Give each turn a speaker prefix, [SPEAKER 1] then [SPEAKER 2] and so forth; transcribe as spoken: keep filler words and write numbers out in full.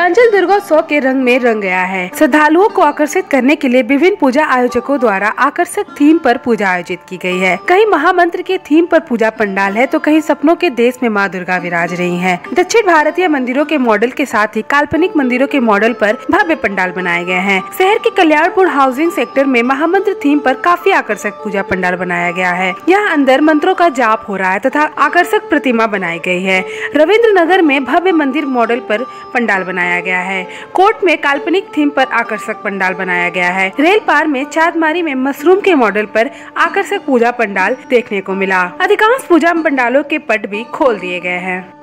[SPEAKER 1] पूर्वांचल दुर्गोत्सव के रंग में रंग गया है। श्रद्धालुओं को आकर्षित करने के लिए विभिन्न पूजा आयोजकों द्वारा आकर्षक थीम पर पूजा आयोजित की गई है। कहीं महामंत्र के थीम पर पूजा पंडाल है तो कहीं सपनों के देश में माँ दुर्गा विराज रही हैं। दक्षिण भारतीय मंदिरों के मॉडल के साथ ही काल्पनिक मंदिरों के मॉडल पर भव्य पंडाल बनाए गए हैं। शहर के कल्याणपुर हाउसिंग सेक्टर में महामंत्र थीम पर काफी आकर्षक पूजा पंडाल बनाया गया है। यहाँ अंदर मंत्रों का जाप हो रहा है तथा आकर्षक प्रतिमा बनाई गई है। रविंद्र नगर में भव्य मंदिर मॉडल पर पंडाल बनाया गया है। कोर्ट में काल्पनिक थीम पर आकर्षक पंडाल बनाया गया है। रेल पार में चांदमारी में मशरूम के मॉडल पर आकर्षक पूजा पंडाल देखने को मिला। अधिकांश पूजा पंडालों के पट भी खोल दिए गए हैं।